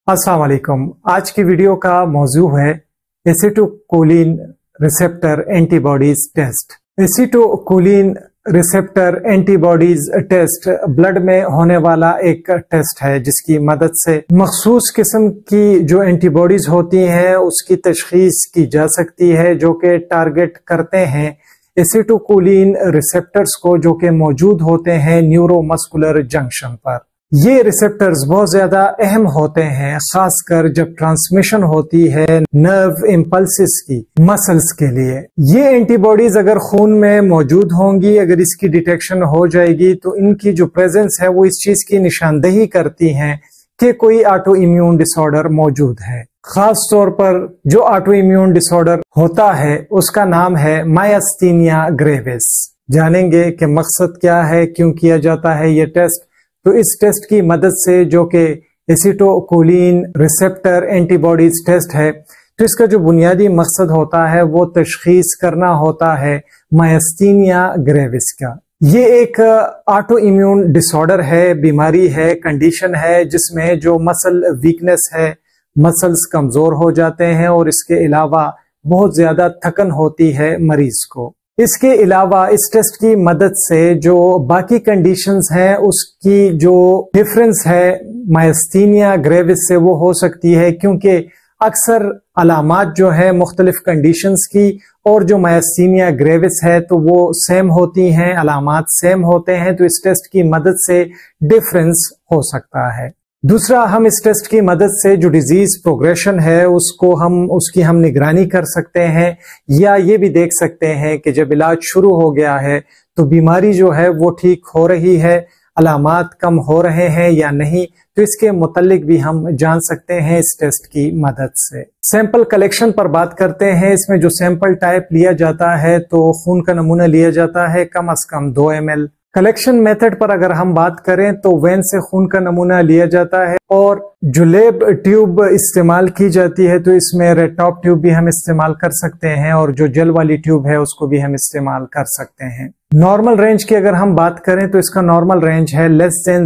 अस्सलाम वालेकुम। आज की वीडियो का मौजू है acetylcholine receptor antibodies test. Acetylcholine receptor antibodies test blood में होने वाला एक टेस्ट है जिसकी मदद से मखसूस किस्म की जो एंटीबॉडीज होती हैं उसकी तशखीस की जा सकती है, जो कि टारगेट करते हैं एसिटोकोलिन रिसेप्टर्स को, जो कि मौजूद होते हैं न्यूरोमस्कुलर जंक्शन पर। ये रिसेप्टर्स बहुत ज्यादा अहम होते हैं, खासकर जब ट्रांसमिशन होती है नर्व इम्पल्सिस की मसल्स के लिए। ये एंटीबॉडीज अगर खून में मौजूद होंगी, अगर इसकी डिटेक्शन हो जाएगी तो इनकी जो प्रेजेंस है वो इस चीज की निशानदेही करती हैं कि कोई ऑटो इम्यून डिसऑर्डर मौजूद है। खास तौर पर जो ऑटो इम्यून डिसऑर्डर होता है उसका नाम है मायस्थीनिया ग्रेविस। जानेंगे कि मकसद क्या है, क्यों किया जाता है ये टेस्ट। तो इस टेस्ट की मदद से, जो कि एसिटोकोलिन रिसेप्टर एंटीबॉडीज टेस्ट है, तो इसका जो बुनियादी मकसद होता है वो तशखीस करना होता है मायस्थीनिया ग्रेविस का। ये एक ऑटो इम्यून डिसऑर्डर है, बीमारी है, कंडीशन है जिसमें जो मसल वीकनेस है, मसल्स कमजोर हो जाते हैं और इसके अलावा बहुत ज्यादा थकन होती है मरीज को। इसके अलावा इस टेस्ट की मदद से जो बाकी कंडीशंस हैं उसकी जो डिफरेंस है मायस्थीनिया ग्रेविस से वो हो सकती है, क्योंकि अक्सर अलामात जो है मुख्तलिफ कंडीशंस की और जो मायस्थीनिया ग्रेविस है तो वो सेम होती हैं, अलामात सेम होते हैं। तो इस टेस्ट की मदद से डिफरेंस हो सकता है। दूसरा, हम इस टेस्ट की मदद से जो डिजीज प्रोग्रेशन है उसकी हम निगरानी कर सकते हैं, या ये भी देख सकते हैं कि जब इलाज शुरू हो गया है तो बीमारी जो है वो ठीक हो रही है, अलामात कम हो रहे हैं या नहीं। तो इसके मुतालिक भी हम जान सकते हैं इस टेस्ट की मदद से। सैंपल कलेक्शन पर बात करते हैं। इसमें जो सैंपल टाइप लिया जाता है तो खून का नमूना लिया जाता है कम से कम 2 ml। कलेक्शन मेथड पर अगर हम बात करें तो वेन से खून का नमूना लिया जाता है और जो लेब ट्यूब इस्तेमाल की जाती है तो इसमें रेड टॉप ट्यूब भी हम इस्तेमाल कर सकते हैं और जो जेल वाली ट्यूब है उसको भी हम इस्तेमाल कर सकते हैं। नॉर्मल रेंज की अगर हम बात करें तो इसका नॉर्मल रेंज है less than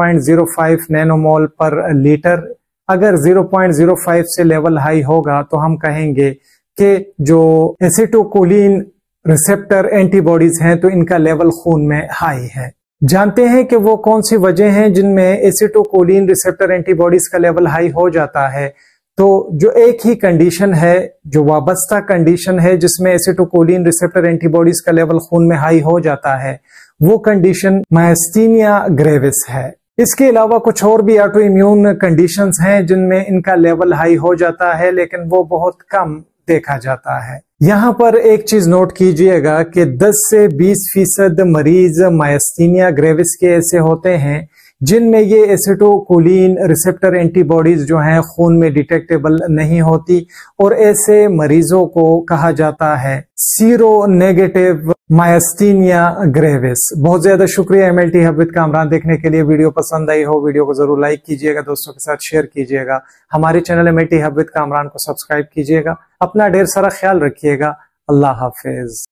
0.05 nanomole per litre. अगर 0.05 से लेवल हाई होगा तो हम कहेंगे कि जो एसिटोकोलिन रिसेप्टर एंटीबॉडीज हैं तो इनका लेवल खून में हाई है। जानते हैं कि वो कौन सी वजह हैं जिनमें एसिटोकोलिन रिसेप्टर एंटीबॉडीज का लेवल हाई हो जाता है। तो जो एक ही कंडीशन है, जो वाबस्ता कंडीशन है जिसमें एसिटोकोलिन रिसेप्टर एंटीबॉडीज का लेवल खून में हाई हो जाता है, वो कंडीशन मायस्थीनिया ग्रेविस है। इसके अलावा कुछ और भी ऑटो इम्यून कंडीशंस हैं जिनमें इनका लेवल हाई हो जाता है, लेकिन वो बहुत कम देखा जाता है। यहाँ पर एक चीज नोट कीजिएगा कि 10 से 20% मरीज मायस्थीनिया ग्रेविस के ऐसे होते हैं जिनमें ये एसिटोकोलिन रिसेप्टर एंटीबॉडीज जो हैं खून में डिटेक्टेबल नहीं होती, और ऐसे मरीजों को कहा जाता है सीरो नेगेटिव मायस्थीनिया ग्रेविस। बहुत ज्यादा शुक्रिया MLT हब विद कामरान देखने के लिए। वीडियो पसंद आई हो, वीडियो को जरूर लाइक कीजिएगा, दोस्तों के साथ शेयर कीजिएगा। हमारे channel MLT hub with Kamran को सब्सक्राइब कीजिएगा। अपना ढेर सारा ख्याल रखिएगा। अल्लाह हाफिज।